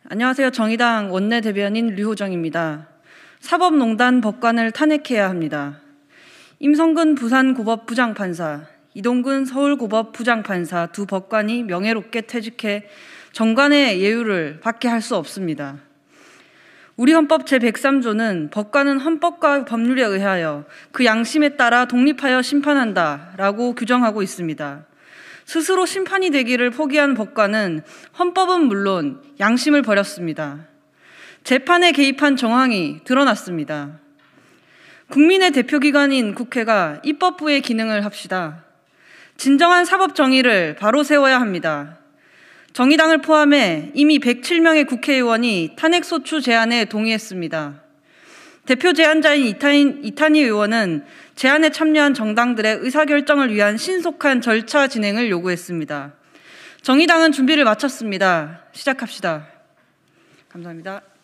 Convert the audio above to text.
안녕하세요. 정의당 원내대변인 류호정입니다. 사법농단 법관을 탄핵해야 합니다. 임성근 부산고법 부장판사, 이동근 서울고법 부장판사 두 법관이 명예롭게 퇴직해 정관의 예우를 받게 할 수 없습니다. 우리 헌법 제103조는 법관은 헌법과 법률에 의하여 그 양심에 따라 독립하여 심판한다라고 규정하고 있습니다. 스스로 심판이 되기를 포기한 법관은 헌법은 물론 양심을 버렸습니다. 재판에 개입한 정황이 드러났습니다. 국민의 대표기관인 국회가 입법부의 기능을 합시다. 진정한 사법 정의를 바로 세워야 합니다. 정의당을 포함해 이미 107명의 국회의원이 탄핵소추 제안에 동의했습니다. 대표 제안자인 이탄희 의원은 제안에 참여한 정당들의 의사결정을 위한 신속한 절차 진행을 요구했습니다. 정의당은 준비를 마쳤습니다. 시작합시다. 감사합니다.